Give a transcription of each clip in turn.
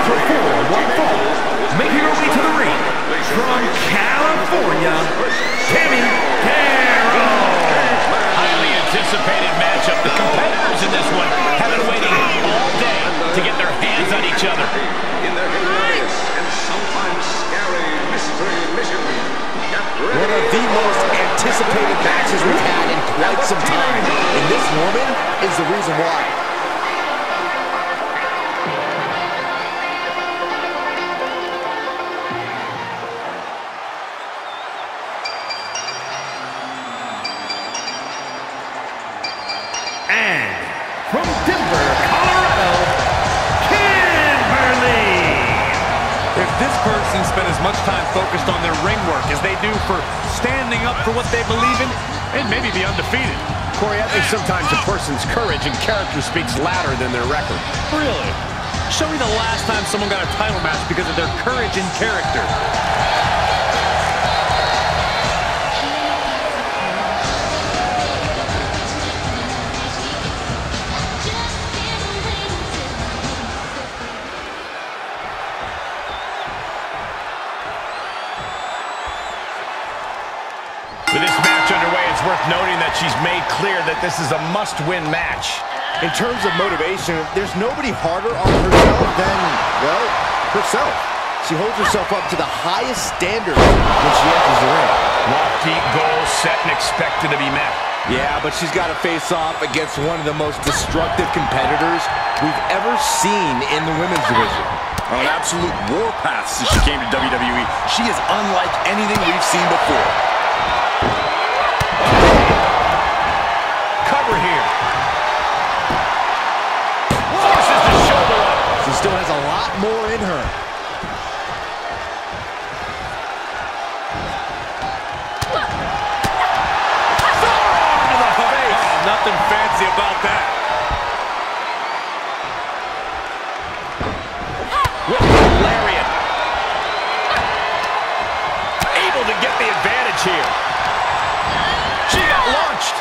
for one fall, making her way to the ring, from California, Taffy Dare. Highly anticipated matchup. The competitors in this one have been waiting all day to get their hands on each other. In their hilarious and sometimes scary mystery mission. One of the most anticipated matches we've had in quite some time. And this woman is the reason why. And from Denver, Colorado, Kimberly. If this person spent as much time focused on their ring work as they do for standing up for what they believe in, they'd maybe be undefeated. Corey, I think sometimes a person's courage and character speaks louder than their record. Really? Show me the last time someone got a title match because of their courage and character. With this match underway, it's worth noting that she's made clear that this is a must-win match. In terms of motivation, there's nobody harder on herself than, well, herself. She holds herself up to the highest standards when she enters the ring. Lofty goals set and expected to be met. Yeah, but she's got to face off against one of the most destructive competitors we've ever seen in the women's division. On an absolute warpath since she came to WWE. She is unlike anything we've seen before. Cover here. Forces the shoulder up. She still has a lot more in her. To the face. Nothing fancy about that. With the lariat. Able to get the advantage here. She got launched.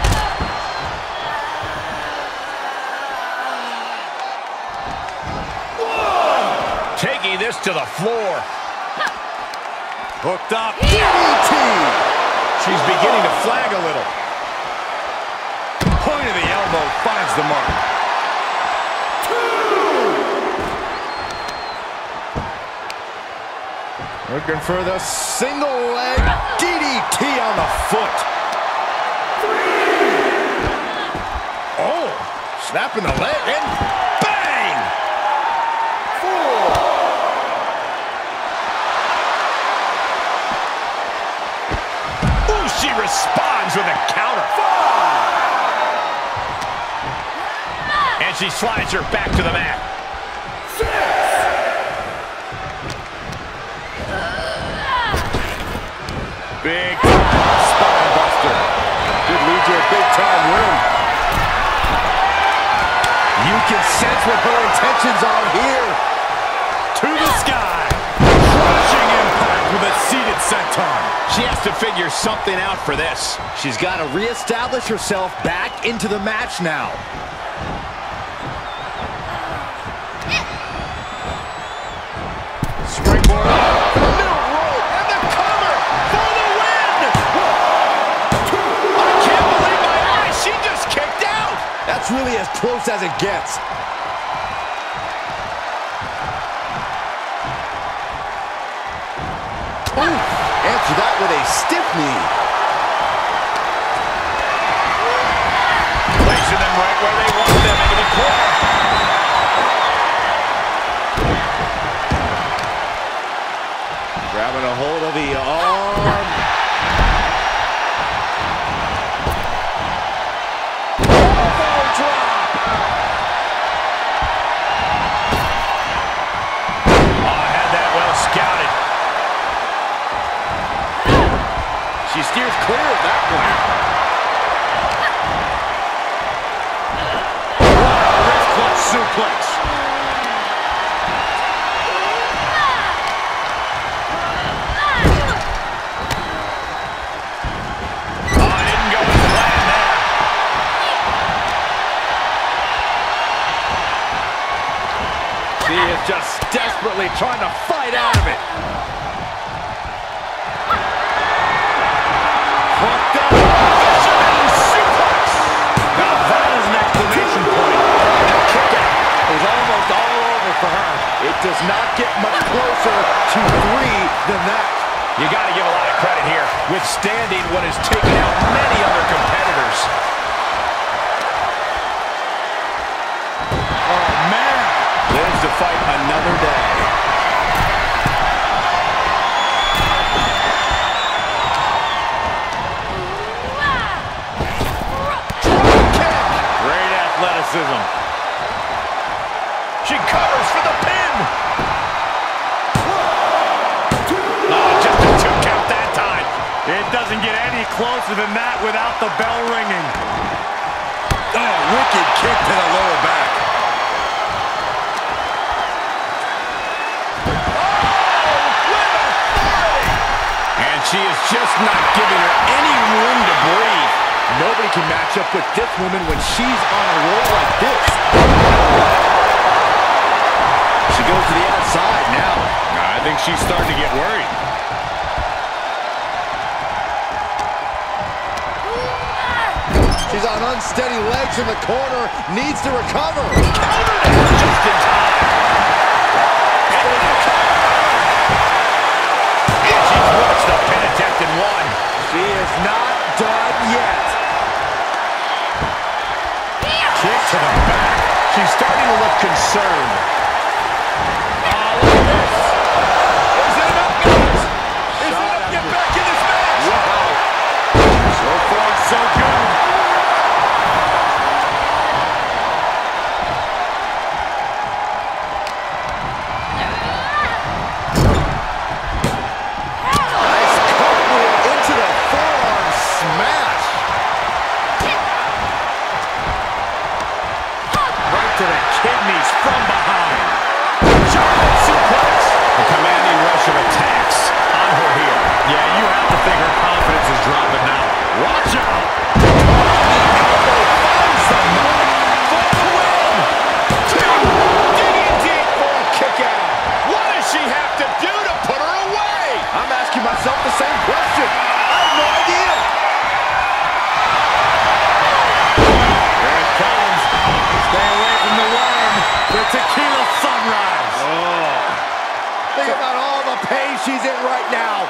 Taking this to the floor. Hooked up. DDT! She's beginning to flag a little. Point of the elbow finds the mark. Looking for the single leg DDT on the foot. Oh, snapping the leg and bang! 4. Ooh, she responds with a counter. 5. And she slides her back to the mat. 6. Big time spine buster. Could lead to a big time win. You can sense what her intentions are here. To the sky. Crushing impact with a seated senton. She has to figure something out for this. She's got to reestablish herself back into the match now. Springboard up. Middle rope and the cover for the win. I can't believe my eyes. She just kicked out. That's really as close as it gets. Ooh, answer that with a stiff knee. Placing them right where they want them, into the corner. Grabbing a hold of the arm. Elbow drop. Oh, I had that well scouted. She steers clear of that one. Wrist clutch suplex. She is just trying to fight out of it. Hooked up. Fisherman suplex. Now that is an exclamation point. That kick out is almost all over for her. It does not get much closer to 3 than that. You got to give a lot of credit here, withstanding what has taken out many other competitors. Oh, man. Lives to fight another day. Great athleticism. She covers for the pin. Oh, just a 2 count that time. It doesn't get any closer than that without the bell ringing. Oh, wicked kick to the lower back. And she is just not giving her any room to breathe. Nobody can match up with this woman when she's on a roll like this. She goes to the outside now. I think she's starting to get worried. She's on unsteady legs in the corner, needs to recover. Just in time. And she's watched the pin attempt and won. She is not done yet. Kick to the back. She's starting to look concerned. Oh, look at this. Is it enough, guys? Is it enough to get back in this match? Wow. So far, so good. Nice cartwheel into the forearm smash. Right to the kidneys from behind. German suplex. A commanding rush of attacks on her heel. Yeah, you have to think her confidence is dropping now. Watch out. Finds the mark for the win. 2. Digging deep for a kick out. What does she have to do to put her away? I'm asking myself the same question. I have no idea. Here it comes. Stay away from the worm. The tequila sunrise. Think about all the pain she's in right now.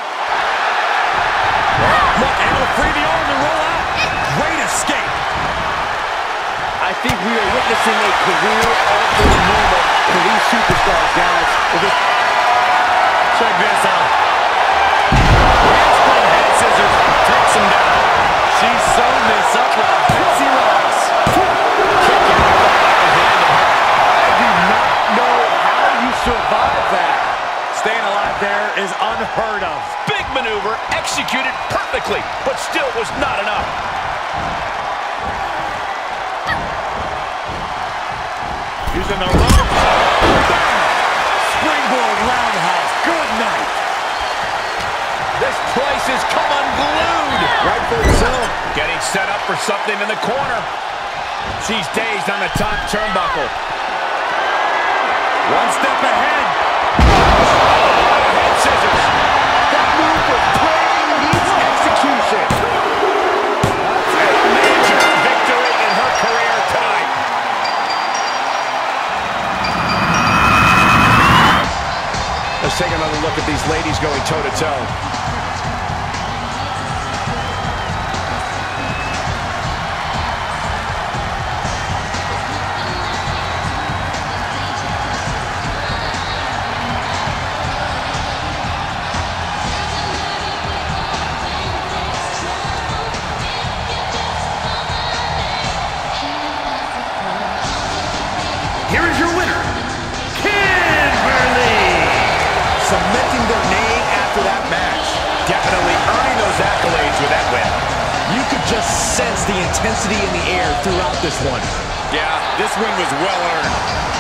Look, able to free the arm and roll out. Great escape. I think we are witnessing a career-altering moment for these superstars, guys. Check this out. Handspring head scissors takes him down. She's sewn this up with a fancy rise. Kick out the hand of her. I do not know how you survive that. Staying alive there is unheard of. Big maneuver executed perfectly, but still was not enough. Using the ropes. Springboard roundhouse. Good night. This place has come unglued. Rightfully so. Getting set up for something in the corner. She's dazed on the top turnbuckle. One step ahead. Head scissors. That move was plain, needs execution. A major victory in her career tonight. Let's take another look at these ladies going toe-to-toe. Here is your winner, Kimberly. Cementing their name after that match. Definitely earning those accolades with that win. You could just sense the intensity in the air throughout this one. Yeah, this win was well earned.